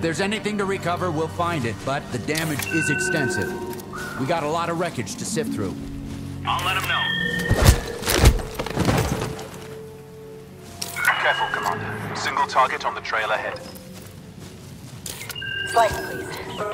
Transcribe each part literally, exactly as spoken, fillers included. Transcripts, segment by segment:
If there's anything to recover, we'll find it, but the damage is extensive. We got a lot of wreckage to sift through. I'll let him know. Careful, Commander. Single target on the trail ahead. Slice, please.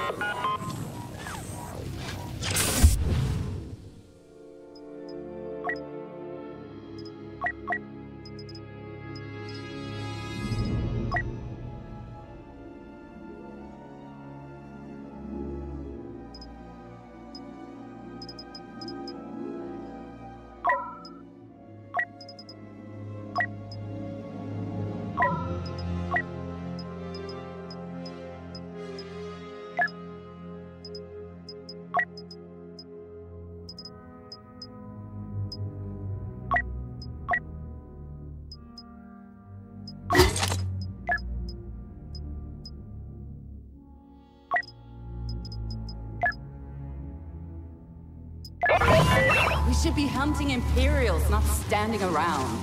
We should be hunting Imperials, not standing around.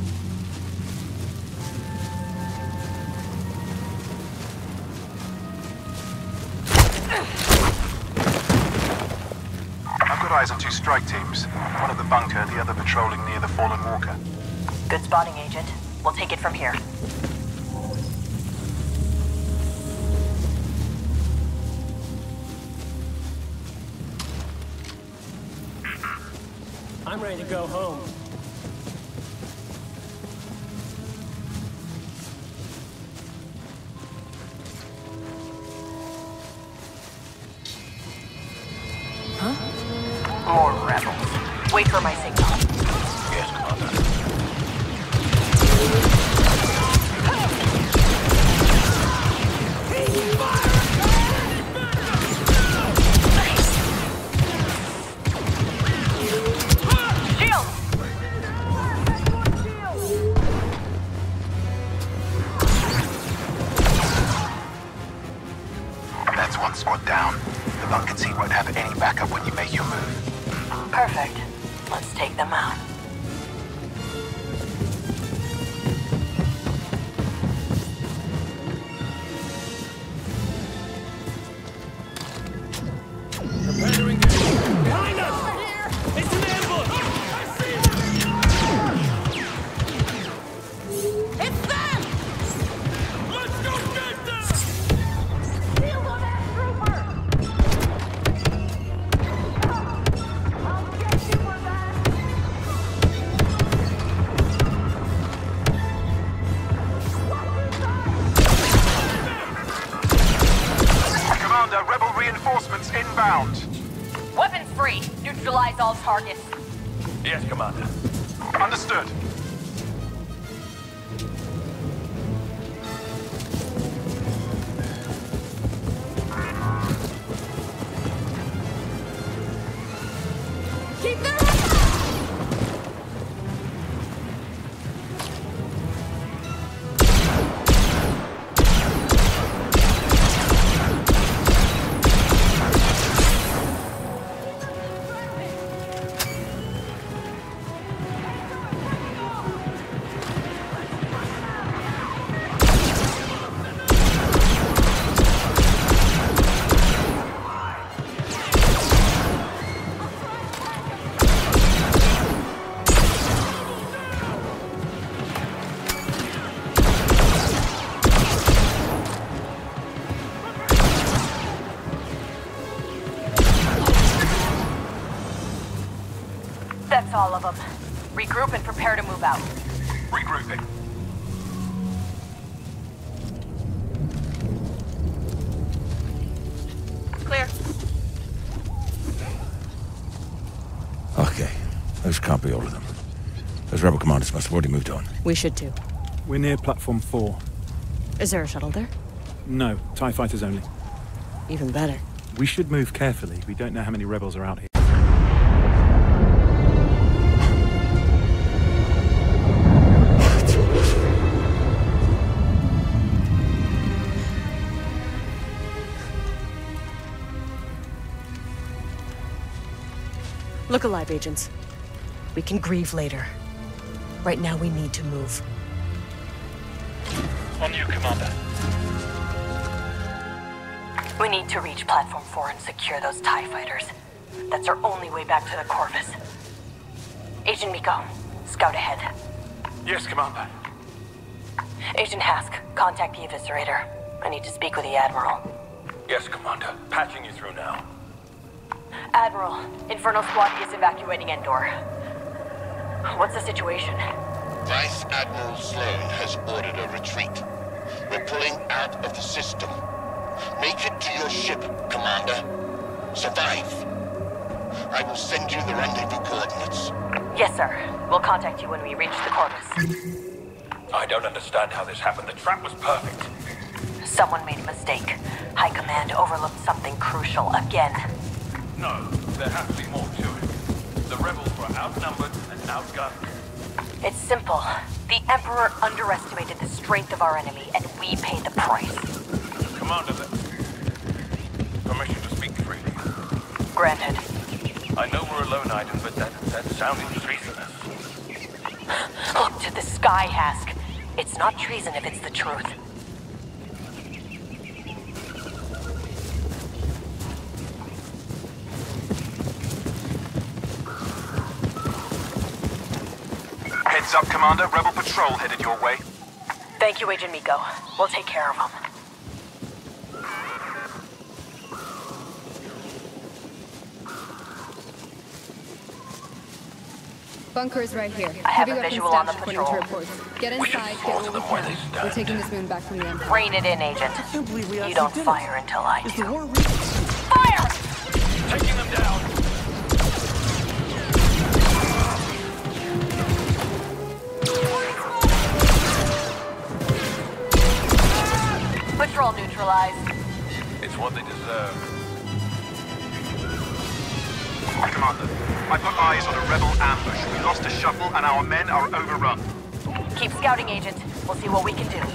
I've got eyes on two strike teams. One at the bunker, the other patrolling near the fallen walker. Good spotting, Agent. We'll take it from here. I'm ready to go home. Huh? More rebels. Wait for my signal. Yes, Commander. Squad down. The bunker team won't have any backup when you make your move. Perfect. Let's take them out. Preparing to... Behind us! It's an ambush! I see them! It's them! Let's go get them! Shield on that trooper! I'll get you for that! Commander, rebel reinforcements inbound. Weapons free. Neutralize all targets. Yes, Commander. Understood. Keep them! That's all of them. Regroup and prepare to move out. Regrouping. Clear. Okay. Those can't be all of them. Those rebel commanders must have already moved on. We should too. We're near platform four. Is there a shuttle there? No, TIE fighters only. Even better. We should move carefully. We don't know how many rebels are out here. Look alive, agents. We can grieve later. Right now, we need to move. On you, Commander. We need to reach Platform four and secure those TIE fighters. That's our only way back to the Corvus. Agent Miko, scout ahead. Yes, Commander. Agent Hask, contact the Eviscerator. I need to speak with the Admiral. Yes, Commander. Patching you through now. Admiral, Inferno Squad is evacuating Endor. What's the situation? Vice Admiral Sloan has ordered a retreat. We're pulling out of the system. Make it to your ship, Commander. Survive. I will send you the rendezvous coordinates. Yes, sir. We'll contact you when we reach the Corvus. I don't understand how this happened. The trap was perfect. Someone made a mistake. High Command overlooked something crucial again. No, there has to be more to it. The rebels were outnumbered and outgunned. It's simple. The Emperor underestimated the strength of our enemy, and we paid the price. Commander, the... permission to speak freely. Granted. I know we're a lone item, but that, that sounded treasonous. Look to the sky, Hask. It's not treason if it's the truth. Heads up, Commander. Rebel patrol headed your way. Thank you, Agent Miko. We'll take care of them. Bunker is right here. I have Heavy a weapons visual on the stashed according to patrol. reports. Get We should inside, get slaughter what we them where can. they stand. We're taking this moon back from the Empire. Rein it in, Agent. I can't believe we You actually don't did fire it. until I Is do. the war real? Fire! Taking them down. Patrol neutralized. It's what they deserve. Commander, I put eyes on a rebel ambush. We lost a shuttle and our men are overrun. Keep scouting, Agent. We'll see what we can do.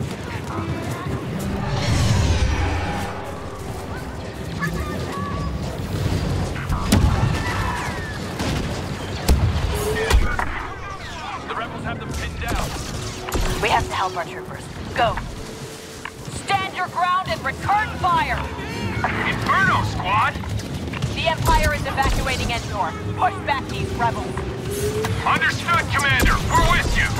The rebels have them pinned down. We have to help our troopers. Go. Stand your ground and return fire! Inferno, squad! The Empire is evacuating Endor. Push back these rebels. Understood, Commander. We're with you.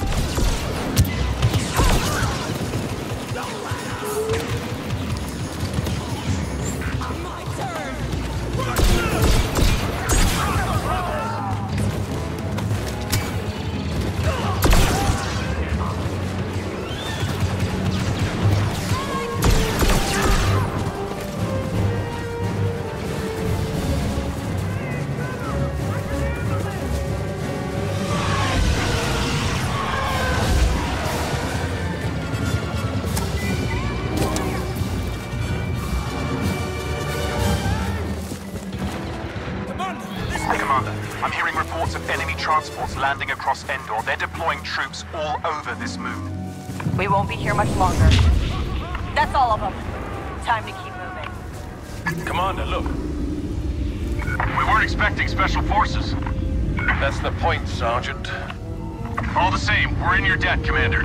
Transports landing across Endor. They're deploying troops all over this moon. We won't be here much longer. That's all of them. Time to keep moving. Commander, look. We weren't expecting special forces. That's the point, Sergeant. All the same, we're in your debt, Commander.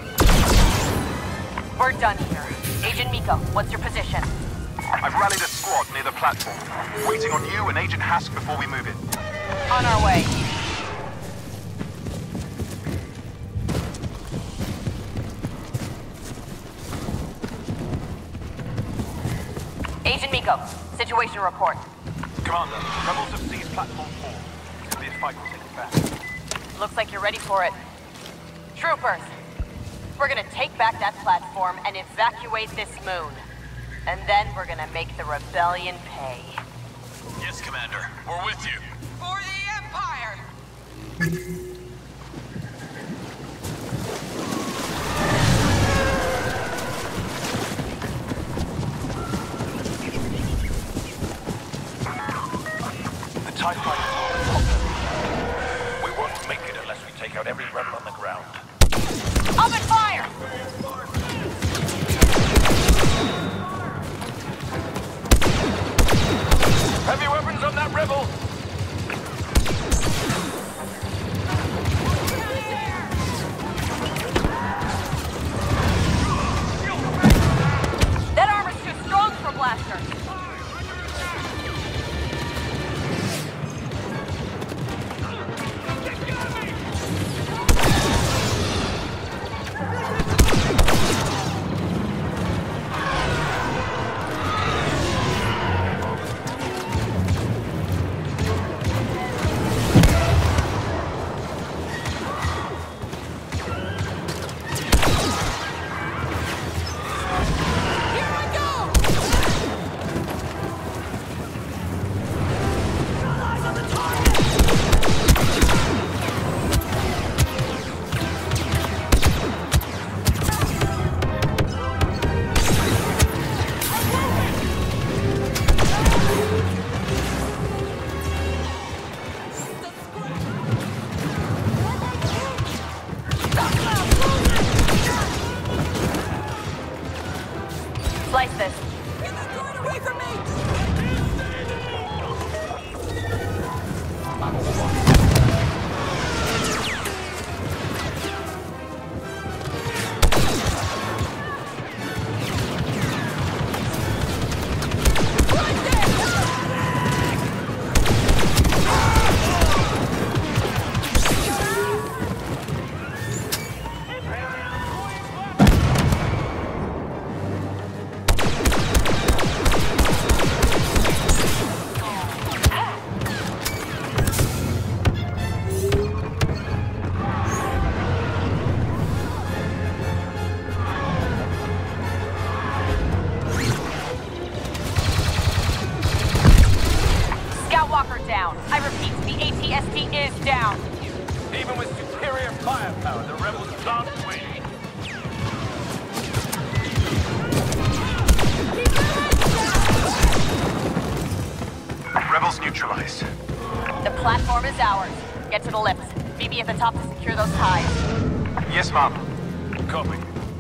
We're done here. Agent Miko, what's your position? I've rallied a squad squad near the platform. Waiting on you and Agent Hask before we move in. On our way. Agent Miko, situation report. Commander, rebels have seized platform four. It's gonna be a fight to take it back. Looks like you're ready for it. Troopers, we're gonna take back that platform and evacuate this moon. And then we're gonna make the rebellion pay. Yes, Commander. We're with you. For the Empire! The TIE fighters are on top. We won't make it unless we take out every rebel on the ground. Open fire! Heavy weapons on that rebel! That armor's too strong for blasters. Slice this. Get that droid away from me! Down. I repeat, the A T S T is down. Even with superior firepower, the rebels can't win. Rebels neutralized. The platform is ours. Get to the lift. Meet me at the top to secure those ties. Yes, Mom. Copy.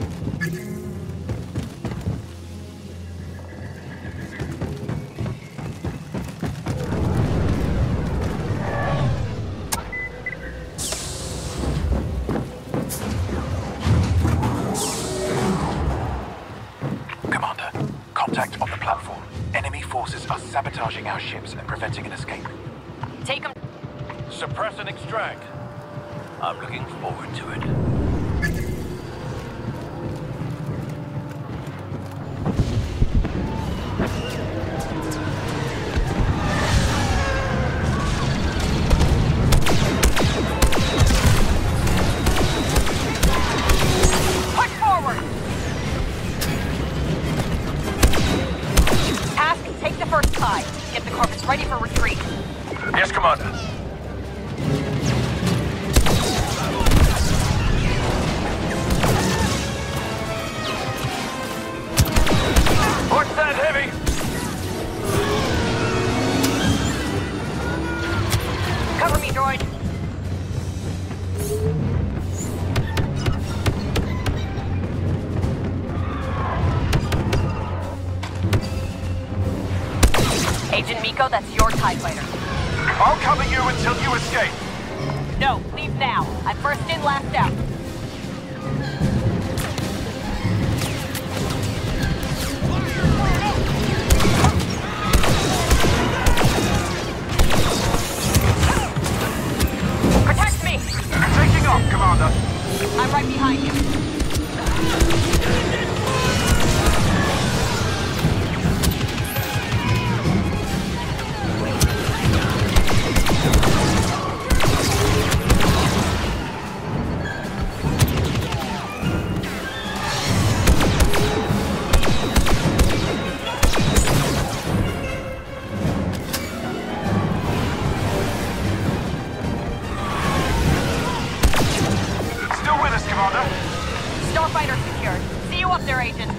Contact on the platform. Enemy forces are sabotaging our ships and preventing an escape. Take them. Suppress and extract. I'm looking forward to it. Push forward! Take the first tie. Get the corpus ready for retreat. Yes, Commander. Port stand heavy! Cover me, droid. Agent Miko, that's your TIE fighter. I'll cover you until you escape. No, leave now. I'm first in, last out. Starfighter secured. See you up there, Agent.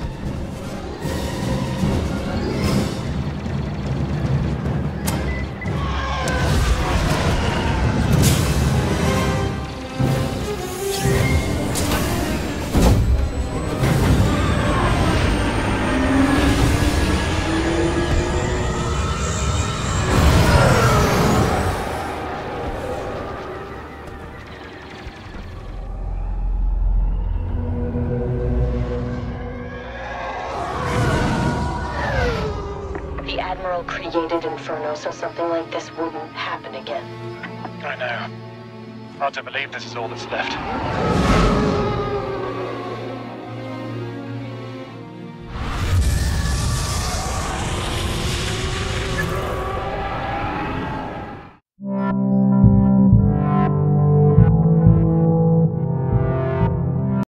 Created Inferno so something like this wouldn't happen again. I know. Hard to believe this is all that's left.